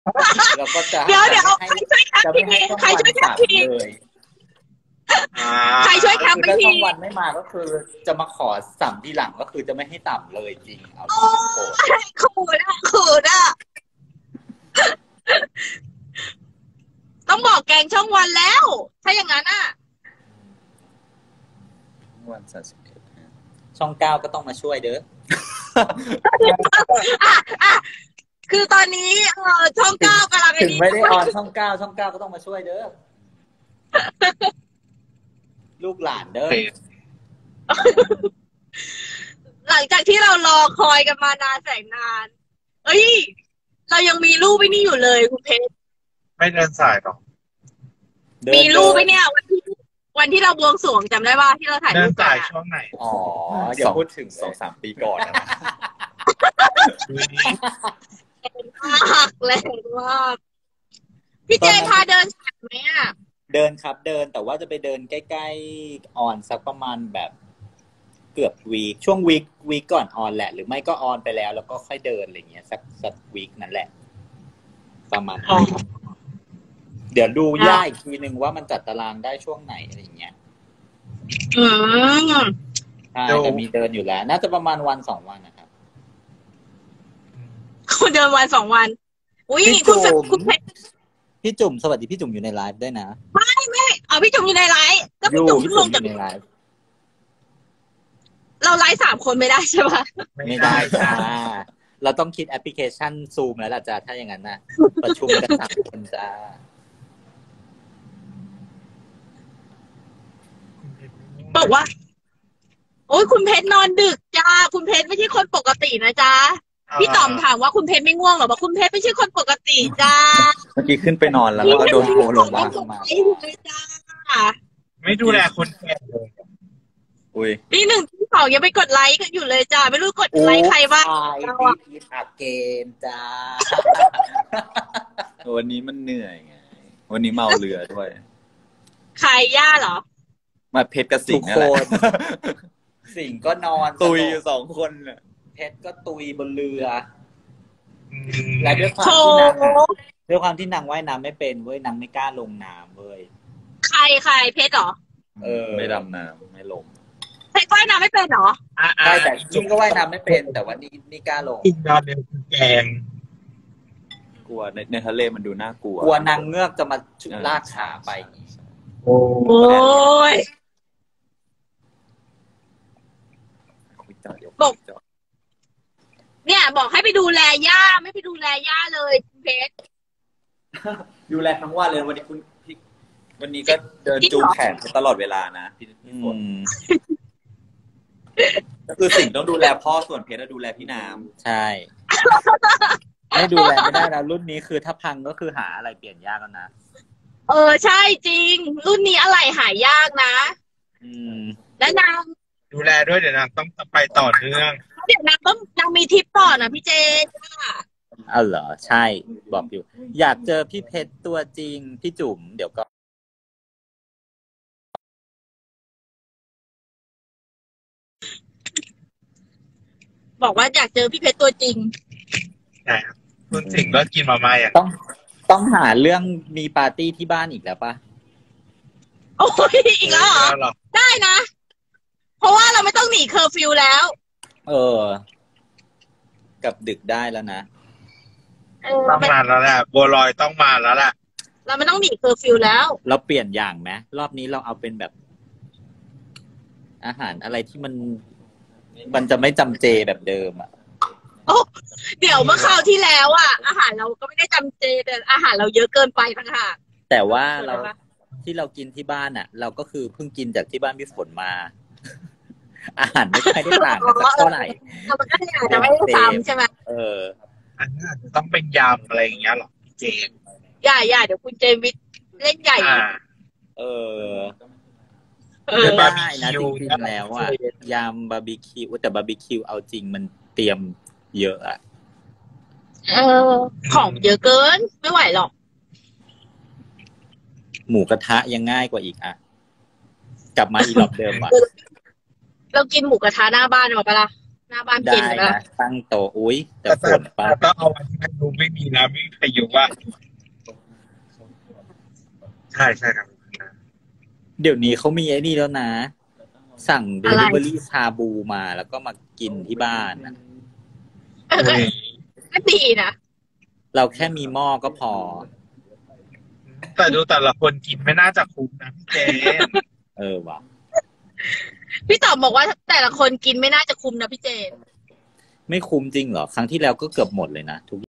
เราก็จะเดี๋ยวใครช่วยแคปจะทีไม่ให้ช่องใครวันช่วยแคปสั่งทีเลยใครช่วยแคปคือไปทีถ้าช่องวันไม่มาก็คือจะมาขอสั่งทีหลังก็คือจะไม่ให้ต่ำเลยจริงเอาโอ้จริงโกรธยขูดอ่ะต้องบอกแกงช่องวันแล้ว ถ้าอย่างนั้นอ่ะวัน31ช่อง9ก็ต้องมาช่วยเด้ออ่ะอ่ะคือตอนนี้ช่องเก้ากำลังถึงไม่ได้ออนช่อง9ช่อง9ก็ต้องมาช่วยเด้อลูกหลานเด้อหลังจากที่เรารอคอยกันมานานแสนนานเอ้ยเรายังมีรูปไว้นี่อยู่เลยคุณเพชรไม่เดินสายหรอกมีรูปไว้เนี่ยวันที่เราบวงสรวงจำได้ป่ะที่เราถ่ายเดิรูปกันสายนช่วงไหนอ๋ออย่าพูดถึง 2-3 ปีก่อนนะแรงมากพี่เจพาเดินสายไหมอ่ะเดินครับเดินแต่ว่าจะไปเดินใกล้ๆออนสักประมาณแบบเกือบวีคช่วงวีคก่อนออนแหละหรือไม่ก็ออนไปแล้วก็ค่อยเดินอะไรเงี้ยสักวีคนั่นแหละประมาณนั้นเดี๋ยวดูย่าอีกทีนึงว่ามันจัดตารางได้ช่วงไหนอะไรเงี้ยใช่แต่มีเดินอยู่แล้วน่าจะประมาณ1-2 วันนะครับคุณเดินวัน2 วันอุ้ยคุณเพชรพี่จุ๋มสวัสดีพี่จุ๋มอยู่ในไลฟ์ด้วยนะไม่พี่จุ๋มอยู่ในไลฟ์ก็พี่จุ๋มลงจากในไลฟ์เราไลฟ์3 คนไม่ได้ใช่ปะไม่ได้จ้าเราต้องคิดแอปพลิเคชันซูมแล้วล่ะจ้าถ้าอย่างนั้นนะประชุมกัน3 คนจ้าบอกว่าโอ้ยคุณเพชรนอนดึกจ้าคุณเพชรไม่ใช่คนปกตินะจ้าพี่ต๋อมถามว่าคุณเพชรไม่ง่วงหรอบอกคุณเพชรไม่ใช่คนปกติจ้าเมื่อกี้ขึ้นไปนอนแล้วก็โดนโทรลงมาไม่ดูแลคนแก่เลยอุ้ยตี 1 ตี 2ยังไปกดไลค์กันอยู่เลยจ้าไม่รู้กดไลค์ใครบ้างเราอีทอักเกนจ้าวันนี้มันเหนื่อยไงวันนี้เมาเรือด้วยใครย่าเหรอมาเพชรกับสิงห์นั่นแหละสิงห์ก็นอนตุยอยู่2 คนน่ะเพชรก็ตุยบนเรือและด้วยความที่นางว่ายน้ำไม่เป็นเว้ยนางไม่กล้าลงน้ำเว้ยใครเพชรเหรอไม่ดำน้ำไม่ลงเพชรว่ายน้ำไม่เป็นเหรอใช่แต่จริงก็ว่ายน้ำไม่เป็นแต่ว่านี่กล้าลงกินนอนเดียวแกงกลัวในทะเลมันดูน่ากลัวกลัวนางเงือกจะมาลากขาไปโอ้ยบอกเนี่ยบอกให้ไปดูแลย่าไม่ไปดูแลย่าเลยเพชรดูแลทั้งวันเลยวันนี้ก็เดินจูงแขนตลอดเวลานะพี่ฝนก็คือสิ่งต้องดูแลพ่อส่วนเพชรดูแลพี่น้ำใช่ไม่ดูแลไม่ได้แล้วรุ่นนี้คือถ้าพังก็คือหาอะไรเปลี่ยนยากแล้วนะใช่จริงรุ่นนี้อะไรหายากนะแล้วนางดูแลด้วยเดี๋ยวนางต้องไปต่อเนื่องเดี๋ยวนางมีทริปต่อนะพี่เจเหรอใช่บอกอยู่อยากเจอพี่เพชรตัวจริงพี่จุ๋มเดี๋ยวก็บอกว่าอยากเจอพี่เพชรตัวจริงใช่ครับคุณสิงห์ก็กินมาม่าต้องหาเรื่องมีปาร์ตี้ที่บ้านอีกแล้วปะโอ้ยอีกแล้วเหรอได้นะเพราะว่าเราไม่ต้องหนีเคอร์ฟิวแล้วกับดึกได้แล้วนะต้องมาแล้วแหละบัวลอยต้องมาแล้วแหละเราไม่ต้องหนีเคอร์ฟิวแล้วเราเปลี่ยนอย่างไหมรอบนี้เราเอาเป็นแบบอาหารอะไรที่มันจะไม่จำเจแบบเดิมอ่ะเดี๋ยวเมื่อคราวที่แล้วอ่ะอาหารเราก็ไม่ได้จำเจแต่อาหารเราเยอะเกินไปทั้งค่ะแต่ว่าที่เรากินที่บ้านอ่ะเราก็คือเพิ่งกินจากที่บ้านพี่ฝนมาอาหารไม่ค่อยได้ต่างกันสักเท่าไหร่มันก็จะไม่ได้ซ้ำใช่ไหมอันนี้อาจจะต้องเป็นยำอะไรอย่างเงี้ยหรอเจมอย่าเดี๋ยวคุณเจมวิทเล่นใหญ่ได้นะจริงๆแล้วอ่ะยำบาร์บีคิวแต่บาร์บีคิวเอาจริงมันเตรียมเยอะอ่ะของเยอะเกินไม่ไหวหรอกหมูกระทะยังง่ายกว่าอีกอ่ะกลับมาอีกรอบเดิมอ่ะเรากินหมูกระทะหน้าบ้านมาปะล่ะหน้าบ้านได้เย็นแล้วนะตั้งโต๊ะอุ้ยแต่ฝนปะแต่ต้องเอาวันที่มันดูไม่มีนะไม่มีใครอยู่ว่าใช่ใช่ครับเดี๋ยวนี้เขามีไอ้นี่แล้วนะ สั่งเดอะไรลิเวอรี่ชาบูมาแล้วก็มากินที่บ้านนะก็ดีนะเราแค่มีหม้อก็พอแต่ดูแต่ละคนกินไม่น่าจะคุ้มนะพี่เจนว่ะพี่ต๋อมบอกว่าแต่ละคนกินไม่น่าจะคุ้มนะพี่เจนไม่คุ้มจริงเหรอ ครั้งที่แล้วก็เกือบหมดเลยนะทุก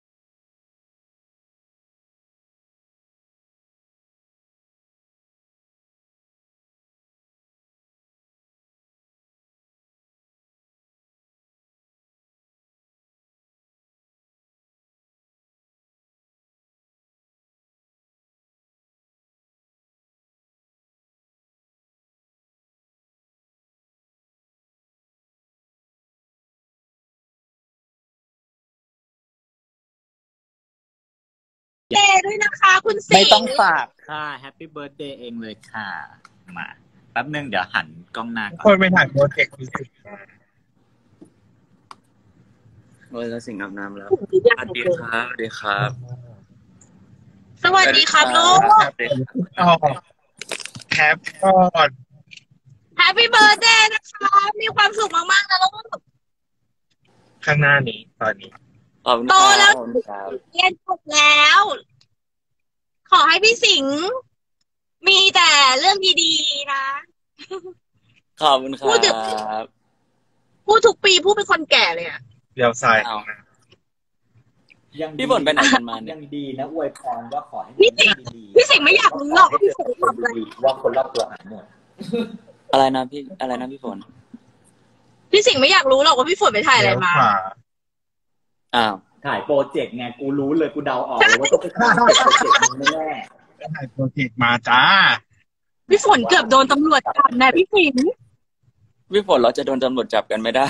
เจด้วยนะคะ คุณสิไม่งต้องห์ฝากค่ะแฮปปี้เบิร์ a เดย์เองเลยค่ะ มาแป๊บนึงเดี๋ยวหันกล้องหน้าก่คอนนไปถ่ายโปรเจกต์รู้สึกโอ้ยแล้วสิงอาบน้ำแล้วสสวัสดีครับสวัสดีครับวัสดีครับลูกอ๋อแคปก่อนแฮปปี้เบิร์ดเดย์นะคะ มีความสุขมากๆนะลูกข้างหน้านี้ตอนนี้ขอบคุณโตแล้วขอบคุณครับเรียนจบแล้ว ขอให้พี่สิงห์มีแต่เรื่องดีๆนะขอบคุณคพูดถึรังบพูดทุกปีพูดเป็นคนแก่เลยอะเดี๋ยวซ้ายเอายังดีพี่ฝนไปไหนกันมาเนี่ยยังดีนะอวยพรว่าขอให้พี่สิงห์ดีพี่สิงห์ไม่อยากรู้หรอกว่าพี่สิงห์ทำอะไรว่าคนรอบตัวหายหมดอะไรนะพี่ฝนพี่สิงห์ไม่อยากรู้หรอกว่าพี่ฝนไปถ่ายอะไรเดี๋ยวมาขวาอ้าวถ่ายโปรเจกต์ไงกูรู้เลยกูเดาออกเลยว่าต้องไปถ่ายโปรเจกต์มึงแน่ถ่ายโปรเจกต์มาจ้าพี่ฝนเกือบโดนตำรวจจับนะพี่สิงห์พี่ฝนเราจะโดนตำรวจจับกันไม่ได้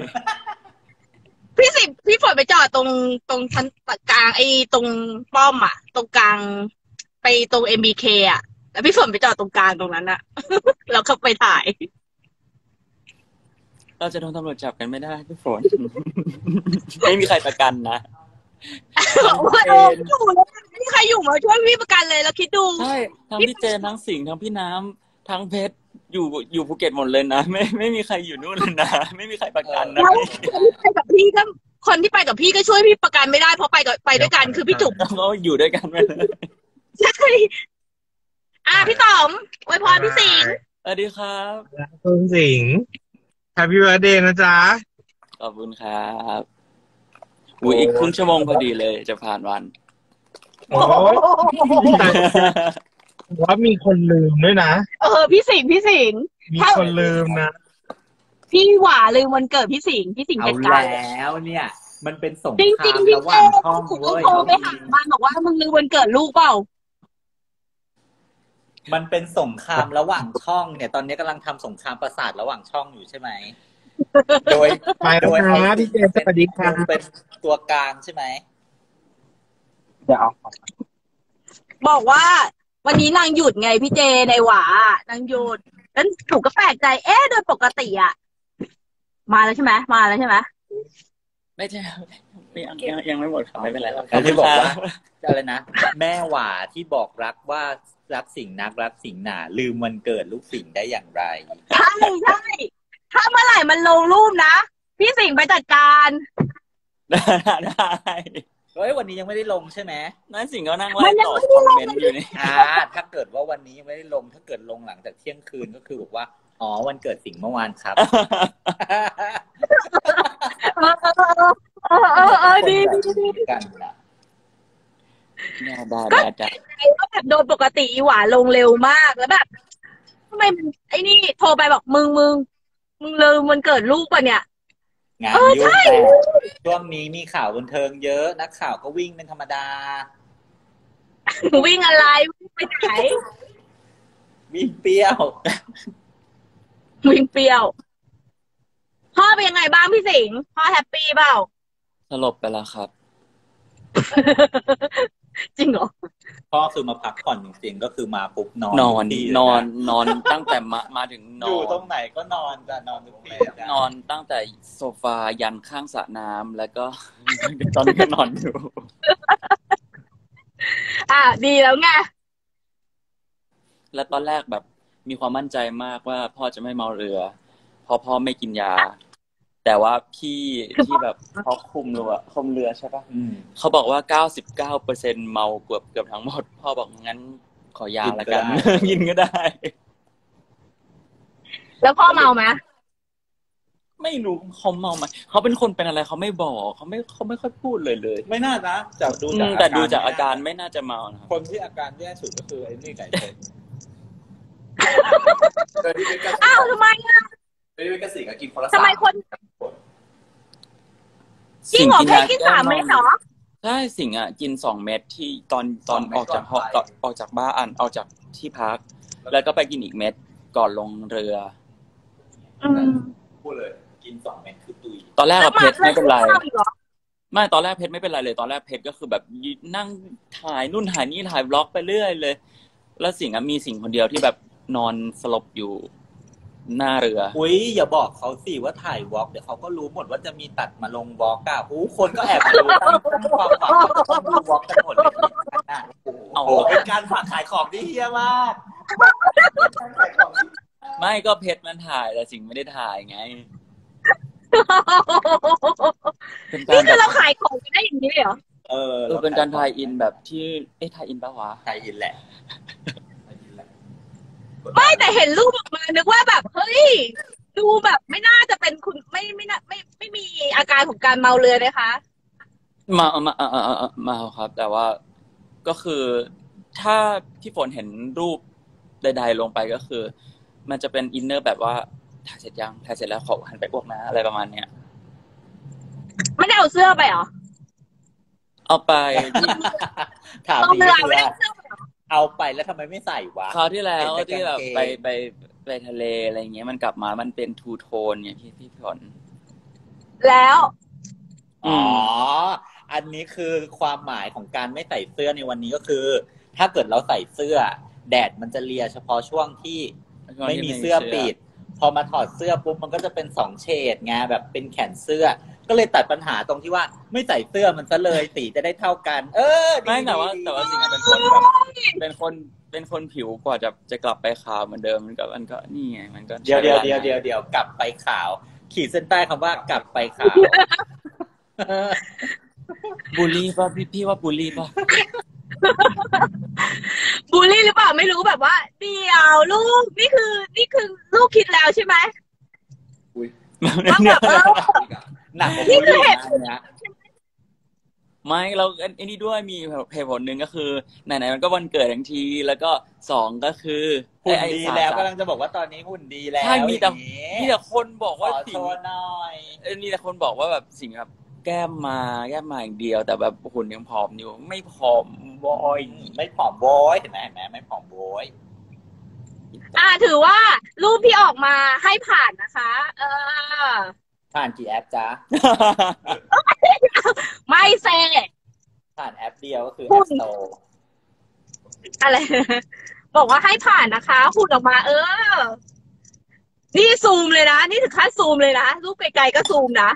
พี่ฝนไปจอดตรงชั้นกลางไอ้ตรงป้อมอ่ะ ตรงกลางไปตรง MBK อ่ะ แล้วพี่ฝนไปจอดตรงกลางตรงนั้นอ่ะ แล้วก็ไปถ่ายเราจะโดนตำรวจจับกันไม่ได้พี่ฝน ไม่มีใครประกันนะบอกว่าโอ้อยู่แล้วไม่มีใครอยู่มาช่วยพี่ประกันเลยแล้วคิดดูใช่ทั้งพี่เจนทั้งสิงห์ทั้งพี่น้ำทั้งเพชรอยู่ภูเก็ตหมดเลยนะไม่มีใครอยู่นู่นเลยนะไม่มีใครประกันนะแล้วพี่คนที่ไปกับพี่ก็คนที่ไปกับพี่ก็ช่วยพี่ประกันไม่ได้เพราะไปด้วยกันคือพี่จุ๋มเราอยู่ด้วยกันไปเลยใช่พี่ต๋อมอวยพรพี่สิงห์สวัสดีครับคุณสิงห์แฮปปี้เบิร์ดเดย์นะจ๊ะขอบคุณครับอีกครึ่งชั่วโมงพอดีเลยจะผ่านวันโอ้ยแต่ว่ามีคนลืมด้วยนะพี่สิงห์มีคนลืมนะพี่หว่าลืมวันเกิดพี่สิงห์เพเอาชรการแล้วเนี่ย มันเป็นสงจริงคจริราง มพี่ระหเจว่างช่องผมก็เว้ยโทรไปหามันบอกว่ามึงลืมวันเกิดลูกเปล่ามันเป็นสงครามระหว่างช่องเนี่ย ตอนนี้กำลังทำสงครามประสาทระหว่างช่องอยู่ใช่ไหมโดยไปแล้วนะพี่เจนสวัสดีครับเป็นตัวกลางใช่ไหมเดี๋ยวบอกว่า วันนี้นางหยุดไงพี่เจในหวานางหยุดแล้วหนูก็แปลกใจโดยปกติอะมาแล้วใช่ไหมไม่ใช่ยังไม่หมดครับไม่เป็นไรครับเขาที่บอกว่าอะไรนะแม่หว่าที่บอกรักว่ารักสิ่งนักรักสิ่งหนาลืมวันเกิดลูกสิ่งได้อย่างไรใช่ถ้าเมื่อไหร่มันลงรูปนะพี่สิงห์ไปจัดการได้เฮ้ยวันนี้ยังไม่ได้ลงใช่ไหมนั่นสิ่งก็นั่งไล่ตอบคอมเมนต์อยู่นี่ถ้าเกิดว่าวันนี้ยังไม่ได้ลง ถ้าเกิดลงหลังจากเที่ยงคืนก็คือบอกว่าอ๋อวันเกิดสิงห์เมื่อวานครับดีกันนะได้ใจว่าแบบโดยปกติอีหวาลงเร็วมากแล้วแบบทำไมมันไอ้นี่โทรไปบอกมึงลืมวันเกิดลูกป่ะเนี่ยงานยุ่งแต่ช่วงนี้มีข่าวบันเทิงเยอะนักข่าวก็วิ่งเป็นธรรมดาวิ่งอะไรวิ่งไปไหนวิ่งเปรี้ยววิ่งเปรี้ยวพ่อเป็นยังไงบ้างพี่สิงห์พ่อแฮปปี้เปล่าสลบไปแล้วครับจริงเหรอพ่อคือมาพักผ่อนจริงๆก็คือมาปุ๊บนอนนอนทุกที่นอนเลยนอนตั้งแต่มาถึงนออยู่ นตรงไหนก็นอนจ้ะนอนทุกที่จ้ะนอนตั้งแต่โซฟายันข้างสระน้ำแล้วก็ ตอนนี้ก็นอนอยู่ดีแล้วไงแล้วตอนแรกแบบมีความมั่นใจมากว่าพ่อจะไม่เมาเรือเพราะพ่อไม่กินยา แต่ว่าพี่ที่แบบเขาคุมเรือใช่ปะอืมเขาบอกว่า 99% เมาเกือบทั้งหมด พ่อบอกงั้นขอยาละกัน กินก็ได้แล้วพ่อเมาไหมไม่รู้เขาเมาไหมเขาเป็นคนเป็นอะไรเขาไม่บอกเขาไม่ค่อยพูดเลยไม่น่านะจากดูแต่ดูจากอาการไม่น่าจะเมานะครับคนที่อาการแย่สุดก็คือไอ้นี่ไก่ชนอ้าวทำไมอ่ะไม่ได้เป็นกระสีก็กินคนละทำไมคนจริงเหรอเพชรกิน3 เม็ดเหรอใช่สิงห์อ่ะกิน2 เม็ดที่ตอนออกจากห้องออกจากบ้านออกจากที่พัก แล้วก็ไปกินอีกเม็ดก่อนลงเรือพูดเลยกิน2 เม็ดคือตุยตอนแรกกับเพชรไม่เป็นไรแล้วมาอีกเหรอไม่ตอนแรกเพชรไม่เป็นไรเลย ตอนแรกเพชรก็คือแบบนั่งถ่ายนู่นถ่ายนี่ถ่ายบล็อกไปเรื่อยเลย แล้วสิงห์อ่ะมีสิงห์คนเดียวที่แบบนอนสลบอยู่หน้าเรืออุ้ยอย่าบอกเขาสิว่าถ่ายวอล์กเดี๋ยวเขาก็รู้หมดว่าจะมีตัดมาลงวอล์กอ่ะคนก็แอบรู้ตั้งความหวังว่าจะต้องดูวอล์กกันหมดเลยนะโอ้โหเป็นการฝากขายของที่เฮี้ยมากไม่ก็เพชรมันถ่ายแต่สิงห์ไม่ได้ถ่ายไง เป็นกานี่รคือแบเราบขายของกันได้อย่างนี้เลยเหรอเป็นการถ่ายอินแบบที่ถ่ายอินปะวะถ่ายอินแหละไม่แต่เห็นรูปออกมานึกว่าแบบเฮ้ยดูแบบไม่น่าจะเป็นคุณไม่มีอาการของการเมาเรือนะคะมาครับ แต่ว่าก็คือถ้าพี่ฝนเห็นรูปใดๆลงไปก็คือ มันจะเป็นอินเนอร์แบบว่าถ่ายเสร็จแล้วขอหันไปอ้วกนะอะไรประมาณเนี้ยไม่ได้เอาเสื้อไปเหรอเอาไปที่ถามเอาดีเรือคือไม่ได้ว่าเอาเสื้อไปเหรอเอาไปแล้วทำไมไม่ใส่วะคราวที่แล้วเห็นแต่ที่แบบกางเกงไปทะเลอะไรเงี้ยมันกลับมามันเป็นทูโทนเนี่ยพี่ฝนแล้วอ๋อ อันนี้คือความหมายของการไม่ใส่เสื้อในวันนี้ก็คือ ถ้าเกิดเราใส่เสื้อ แดดมันจะเลียเฉพาะช่วงที่ไม่มีเสื้อปิด พอมาถอดเสื้อปุ๊บมันก็จะเป็น2 เฉดไงแบบเป็นแขนเสื้อ ก็เลยตัดปัญหาตรงที่ว่าไม่ใส่เสื้อมันซะเลยสีจะได้เท่ากัน ดีไม่แต่ว่าดีสิ่งนั้นเป็นคนแบบเป็นคนผิวกว่าจะกลับไปขาวเหมือนเดิมมันก็นี่ไงมันก็เดี๋ยวใช้วลากลับไปขาว ขีดเส้นใต้คำว่ากลับไปขาวบูลลี่ป่ะพี่ว่าบูลลี่ป่ะบูลลี่หรือเปล่าไม่รู้แบบว่าเดี๋ยวลูกนี่คือลูกคิดแล้วใช่ไหมว่าแบบหนักกว่าบูลลี่นะอันเนี้ยไม่เราไอ้นี่ด้วยมีเหตุผลหนึ่งก็คือไหนๆมันก็วันเกิดทั้งทีแล้วก็2ก็คือหุ่นไอ้ดีสามแล้วกำลังจะบอกว่าตอนนี้หุ่นดีแล้วใช่มีแต่อย่างงี้มีแต่คนบอกขว่าอสิโชงว์หน่อยมีแต่คนบอกว่าแบบสิ่งแบบแก้มมาอย่างเดียว แต่แบบหุ่นยังผอมอยู่ไม่ผอมบอยไม่ผอมโว้ยเห็นไหมไม่ผอมโว้ยถือว่ารูปที่ออกมาให้ผ่านนะคะผ่านกี่แอปจ๊ะไม่เซผ่านแอปเดียวก็คือหุ่แอปนโตอะไร บอกว่าให้ผ่านนะคะหุ่นออกมา นี่ซูมเลยนะนี่ถึงขั้นซูมเลยนะรูปไกลๆก็ซูมนะ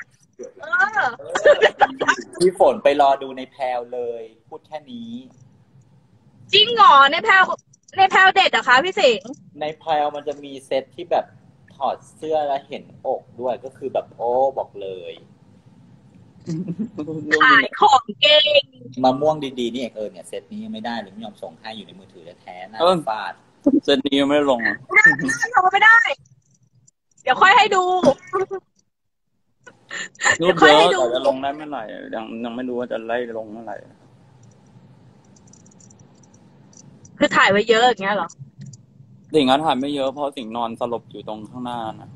พี่ฝนไปรอดูในแพลวเลย พูดแค่นี้จริงเหรอในแพลวเด็ดเหรอคะพี่สิงห์ในแพลวมันจะมีเซตที่แบบถอดเสื้อแล้วเห็นอกด้วยก็คือแบบโอ้บอกเลยขายของเก่งมะม่วงดีๆนี่เองเนี่ยเซตนี้ยังไม่ได้เลยไม่ยอมส่งให้อยู่ในมือถือแท้ๆนะฟาดเซนนี้ยังไม่ได้ลงอ่ะทำไม่ได้ เดี๋ยวค่อยให้ดูรูปค่อยเยให้อะดูแต่จะลงได้เมื่อไหร่ยังไม่รู้ว่าจะไล่ลงเมื่อไหร่คือถ่ายไว้เยอะอย่างเงี้ยเหรอสิ่งนั้นถ่ายไม่เยอะเพราะสิ่งนอนสลบอยู่ตรงข้างหน้านะ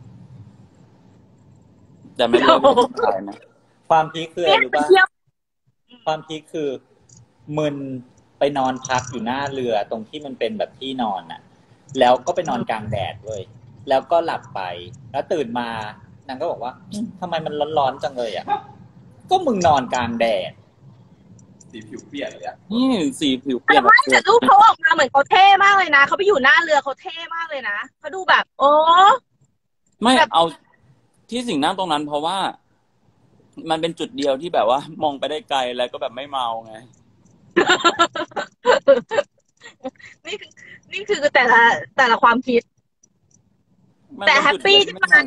แต่ไม่รู้ว่าจะถ่ายไหมความพีคคืออะไรรู้ป่ะเที่ยวความพีคคือมึนไปนอนพักอยู่หน้าเรือตรงที่มันเป็นแบบที่นอนน่ะ แล้วก็ไปนอนกลางแดดด้วยแล้วก็หลับไปแล้วตื่นมานางก็บอกว่าทำไมมันร้อนๆจังเลยอ่ะก็มึงนอนกลางแดดสีผิวเปลี่ยนเลยอะนี่สีผิวเปลี่ยนไม่แต่รูปเขาออกมาเหมือนเขาเท่มากเลยนะเขาไปอยู่หน้าเรือเขาเท่มากเลยนะเขาดูแบบ โอ้ไม่แบบเอาที่สิ่งนั่งตรงนั้น เพราะว่า มันเป็นจุดเดียวที่แบบว่า มองไปได้ไกลแล้วก็แบบไม่เมาไงนี่คือนี่คือแต่ละความคิดมันแต่เป็นแฮปจุดปี้เดียวที่มา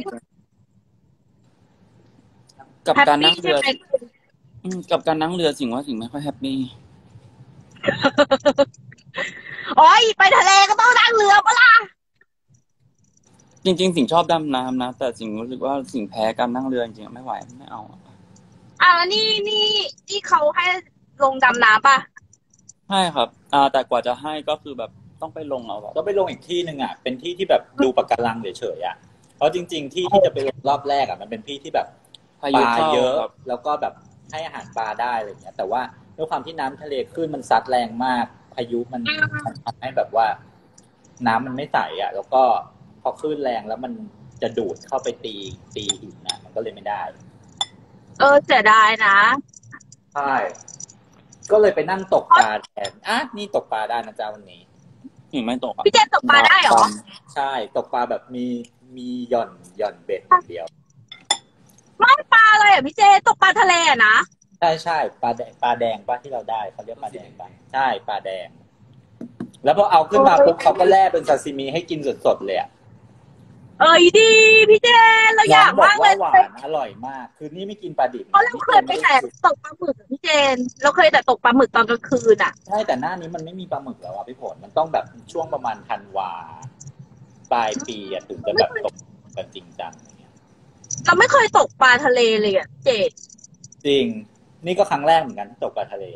กับแฮปการนั่ปี้งเรือใช่ไหมกับการนั่งเรือสิ่งว่าสิ่งไม่ค่อยแฮปปี้โอ้ยไปทะเลก็ต้องนั่งเรือปะล่ะจริง ๆ สิ่งชอบดำน้ำนะแต่สิ่งรู้สึกว่าสิ่งแพ้การนั่งเรือจริงๆไม่ไหวไม่เอาอะนี่เขาให้ลงดำน้ำป่ะใช่ครับแต่กว่าจะให้ก็คือแบบต้องไปลงเอาแบบก็ไปลงอีกที่หนึ่งอ่ะเป็นที่ที่แบบดูปะการังเฉยๆอ่ะเพราะจริงๆที่ที่จะไปลงรอบแรกอ่ะมันเป็นที่ที่แบบพาปยุลาเข้าเยอะครับแล้วก็แบบให้อาหารปลาได้อะไรเงี้ยแต่ว่าด้วยความที่น้ำทะเลขึ้นมันซัดแรงมากพายุมันทำให้แบบว่า น้ำมันไม่ใสอ่ะ แล้วก็พอคลื่นแรงแล้วมันจะดูดเข้าไปตีหินนะมันก็เลยไม่ได้เสียดายนะใช่ก็เลยไปนั่งตกปลาแทนนี่ตกปลาได้นะจ๊ะวันนี้สิ่งไม่ตกอะพี่เจนตกปลาได้เหรอใช่ตกปลาแบบมีหย่อนเบ็ดอย่างเดียวไม่ปลาอะไรอ่ะพี่เจนตกปลาทะเลอะนะใช่ปลาแดงป่ะที่เราได้เขาเรียกปลาแดงป่ะใช่ปลาแดง แล้วพอเอาขึ้นมาปุ๊บเขาก็แล่เป็นซาซิมิให้กินสดๆเลยอ่ะดีพี่เจนเราอยากน้องบมากอกเลว่าย หวานอร่อยมาก คือนี่ไม่กินปลาดิบเพราะเราเคยไปแต่ตกปลาหมึกอะพี่เจน เราเคยแต่ตกปลาหมึกตอนกลางคืนอ่ะใช่แต่หน้านี้มันไม่มีปลาหมึกแล้วอ่ะพี่ผลมันต้องแบบช่วงประมาณธันวาปลายปีอ่ะถึงจะแบบตกกันจริงจังอย่างเงี้ยเราไม่เคยตกปลาทะเลเลยอ่ะเจนจริง นี่ก็ครั้งแรกเหมือนกันที่ตกปลาทะเล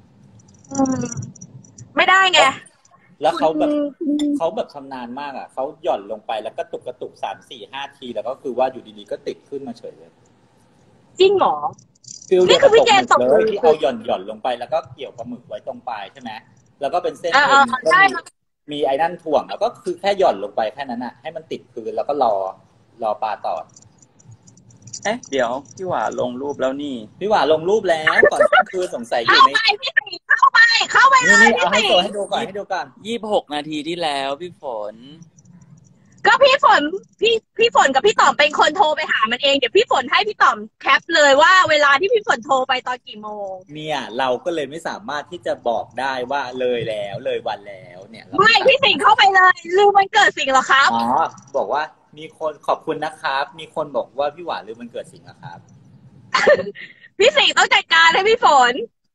ไม่ได้ไงแล้วเขาแบบชำนาญมากอ่ะเขาหย่อนลงไปแล้วก็กระตุก3-4-5 ทีแล้วก็คือว่าอยู่ดีๆก็ติดขึ้นมาเฉยเลยจริงเหรอฟิลนี่คือพี่เจนตกเลยที่เอาหย่อนลงไปแล้วก็เกี่ยวปลาหมึกไว้ตรงปลายใช่ไหมแล้วก็เป็นเส้นใช่มีไอ้นั่นถ่วงแล้วก็คือแค่หย่อนลงไปแค่นั้นอ่ะให้มันติดพื้นแล้วก็รอปลาตอดเดี๋ยวพี่หวาลงรูปแล้วนี่พี่หว่าลงรูปแล้วก่อนคือสงสัยอยู่เข้าในไปพี่สีเข้าไปเลนี่ยเอาพี่ให้สีดูก่อนให้ดูก่อน 26 นาทีที่แล้วพี่ฝนก็พี่ฝนกับพี่ต่อมเป็นคนโทรไปหามันเองเดี๋ยวพี่ฝนให้พี่ต่อมแคปเลยว่าเวลาที่พี่ฝนโทรไปตอนกี่โมงเนี่ยเราก็เลยไม่สามารถที่จะบอกได้ว่าเลยวันแล้วเนี่ยเราไม่พี่สิงห์เข้าไปเลยลืมวันเกิดสิงห์เหรอครับอ๋อบอกว่ามีคนขอบคุณนะครับ มีคนบอกว่าพี่หวานลืมวันเกิดสิงห์นะครับพี่สิงห์ต้องจัดการให้พี่ฝน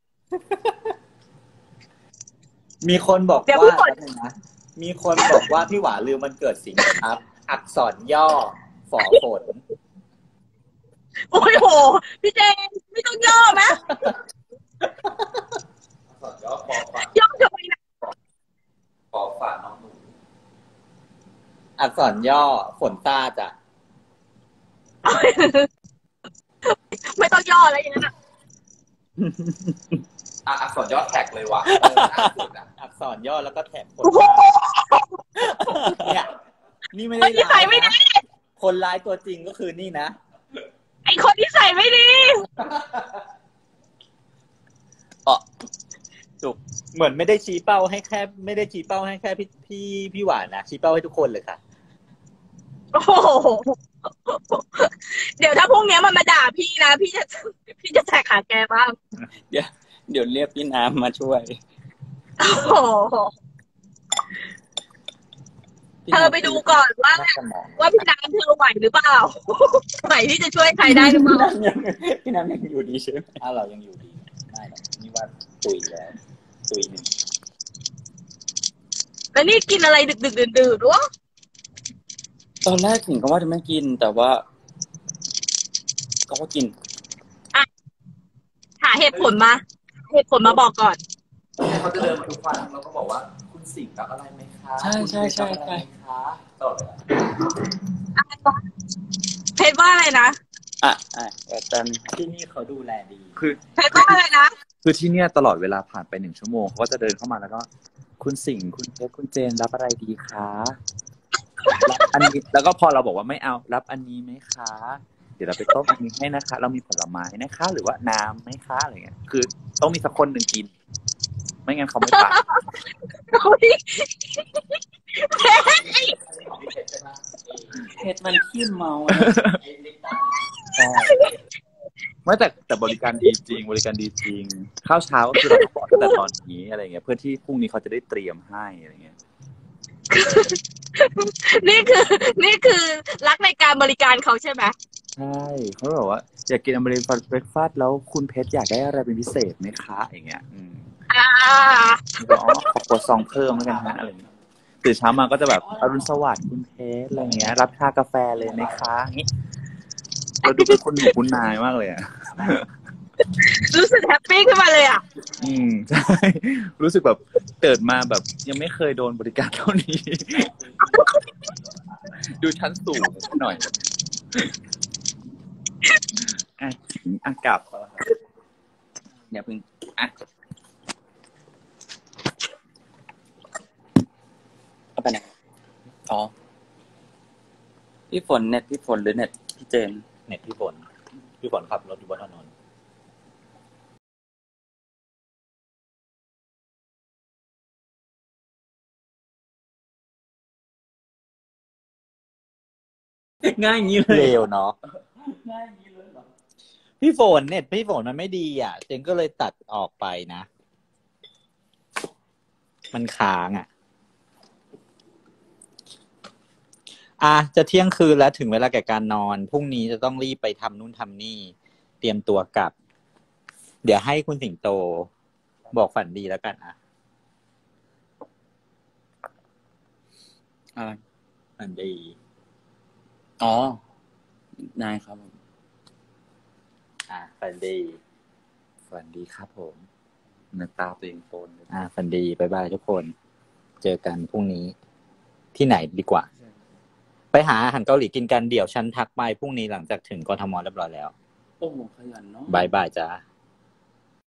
มีคนบอกเดี๋ยวว่าพี่ฝนนะมีคนบอกว่าพี่หวานลืมวันเกิดสิงห์ครับ อักษรย่อฝอฝนโอ้ยโหพี่เจนไม่ต้องย่อไหมย่อคอฝาย่อทำไมนะคอฝาน้องหนูอักษรย่อฝนตาจ้ะไม่ต้องย่อแล้วอย่างนั้นอะอักษรย่อแท็กเลยว่ะล่าสุดอะอักษรย่อแล้วก็แถบฝนโอ้โหเนี่ยนี่ไม่คได้นที่ใส่ไม่ดีคนร้ายตัวจริงก็คือนี่นะไอคนที่ใส่ไม่ดีจุกเหมือนไม่ได้ชี้เป้าให้แค่พี่หวานนะชี้เป้าให้ทุกคนเลยค่ะโอ้โหเดี๋ยวถ้าพรุ่งนี้มันมาด่าพี่นะพี่จะแท็กหาแกบ้างเดี๋ยวเรียกพี่น้ำมาช่วยโอ้โหเธอไปดูก่อนว่าพี่น้ำเธอไหวหรือเปล่าไหวที่จะช่วยใครได้หรือเปล่าพี่น้ำยังอยู่ดีใช่ไหมถ้าเรายังอยู่ดีไม่หรอกนี่ว่าตุยแล้วตุยหนึ่งแล้วนี่กินอะไรดึกดื่นวะตอนแรกถึงก็ว่าจะไม่กินแต่ว่าก็กินหาเหตุผลมาบอกก่อนเนี่ยเขาจะเดินมาทุกวันแล้วก็บอกว่าคุณสิงห์รับอะไรไหมคะใช่คุณเพชรรับอะไรไหมคะตลอดเวลาเพชรว่าอะไรนะอาจารย์ที่นี่เขาดูแลดีคือเพชรว่าอะไรนะคือที่เนี่ยตลอดเวลาผ่านไป1 ชั่วโมงเขาก็จะเดินเข้ามาแล้วก็ คุณสิงห์คุณเพชรคุณเจนรับอะไรดีคะรับอันนี้แล้วก็พอเราบอกว่าไม่เอารับอันนี้ไหมคะ เดี๋ยวเราไปต้มอันนี้ให้นะคะ เรามีผลไม้นะคะ หรือว่าน้ำไหมคะอะไรเงี้ยคือต้องมีสักคนหนึ่งกิน ไม่งั้นเขาไม่ไปเพชรมันขี้เมาไม่แต่บริการดีจริงบริการดีจริงข้าวเช้าก็คือเราบอกตั้งแต่ตอนนี้อะไรเงี้ยเพื่อที่พรุ่งนี้เขาจะได้เตรียมให้อะไรเงี้ยนี่คือรักในการบริการเขาใช่ไหมใช่เขาบอกว่าอยากกินอเมริกันเบรคฟาสต์แล้วคุณเพชรอยากได้อะไรเป็นพิเศษไหมคะอย่างเงี้ยก็ขอครัวซองเพิ่มแล้วกันฮะอะไรเงี้ยตื่นเช้ามาก็จะแบบอรุณสวัสดิ์คุณเพชรอะไรเงี้ยรับชากาแฟเลยไหมคะอย่างงี้เราดูเป็นคนหนุ่มคุณนายมากเลยอ่ะรู้สึกแฮปปี้ขึ้นมาเลยอ่ะใช่รู้สึกแบบเกิดมาแบบยังไม่เคยโดนบริการเท่านี้ ดูชั้นสูงหน่อยกลับอย่าเพิ่งอ่ะเอาไปไหนอ๋อพี่ฝนเน็ตพี่ฝนหรือเน็ตพี่เจนเน็ตพี่ฝนขับรถอยู่บนถนนง่ายอย่างนี้เลยเร็วเนาะง่ายอย่างนี้เลยเหรอพี่ฝนเน็ตพี่ฝนมันไม่ดีอ่ะเจนก็เลยตัดออกไปนะ มันค้างจะเที่ยงคืนแล้วถึงเวลาแก่การนอนพรุ่งนี้จะต้องรีบไปทำนู่นทำนี่เตรียมตัวกลับ เดี๋ยวให้คุณสิงโตบอกฝันดีแล้วกันอะไรฝันดีอ๋อได้ครับผมฝันดีฝันดีครับผมหน้าตาตัวเองโฟนฝันดีบ๊ายบายทุกคน เจอกันพรุ่งนี้ที่ไหนดีกว่า ไปหาอาหารเกาหลีกินกันเดี๋ยวฉันทักไปพรุ่งนี้หลังจากถึงกทมเรียบร้อยแล้วโอ้โหขยันเนาะบายบายจ้า